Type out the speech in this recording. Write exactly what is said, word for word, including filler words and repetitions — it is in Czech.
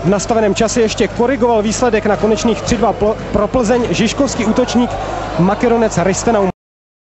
v nastaveném čase ještě korigoval výsledek na konečných tři dva pro Plzeň žižkovský útočník Makeronec Ristenaum.